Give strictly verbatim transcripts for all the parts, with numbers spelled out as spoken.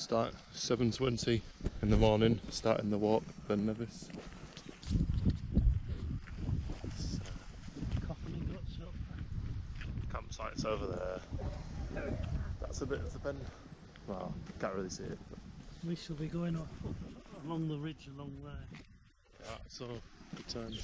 Start seven twenty in the morning, starting the walk for Nevis. Campsite's over there. That's a bit of the bend. Well, can't really see it. But we shall be going up, up along the ridge along there. yeah, so good time.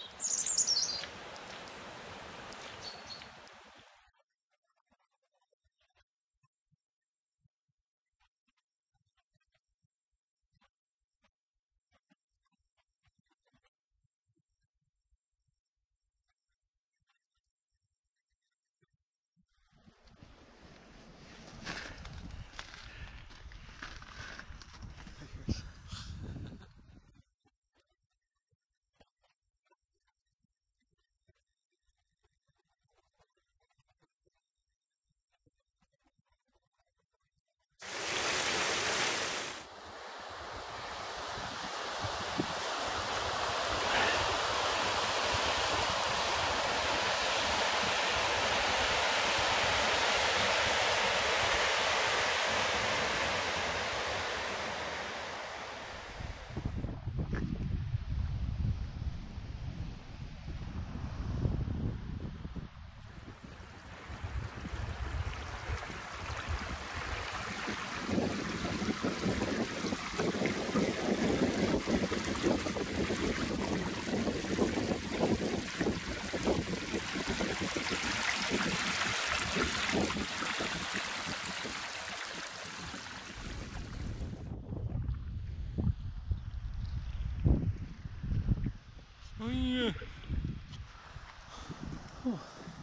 Oh yeah. Oh.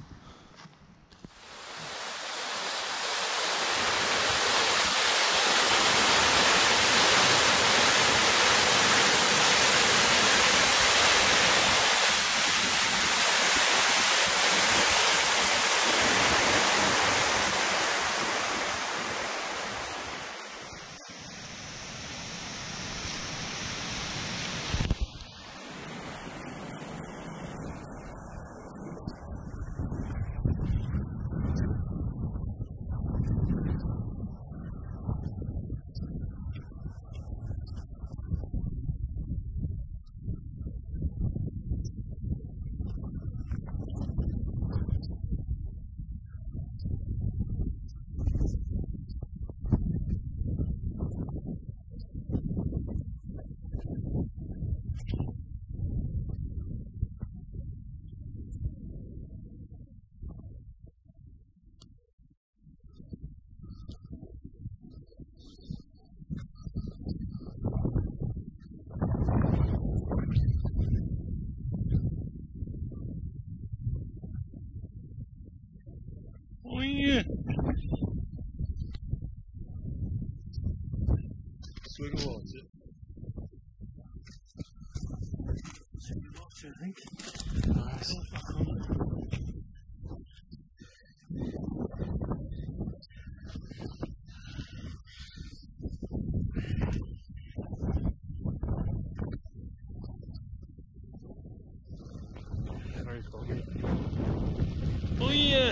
Oh yeah. Swig of water. Swig of water, I think. Nice. Very foggy. Oh yeah.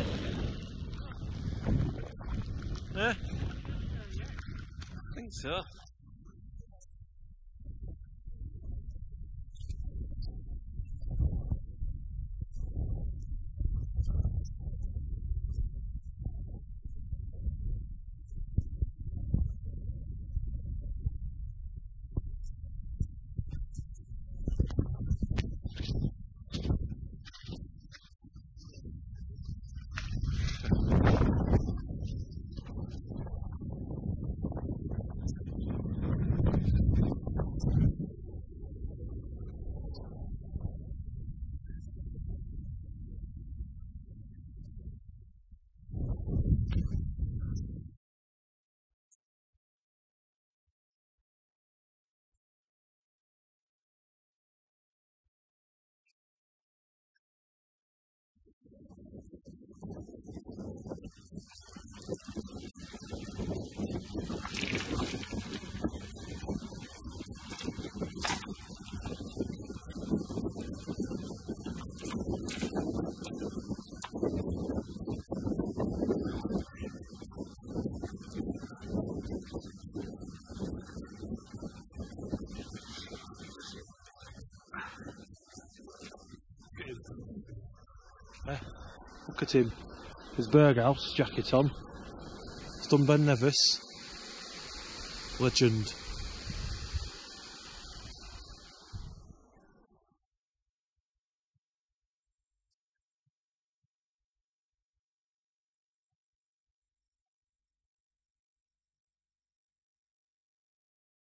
Yeah, I think so. at him. His Berghaus jacket on. He's done Ben Nevis. Legend.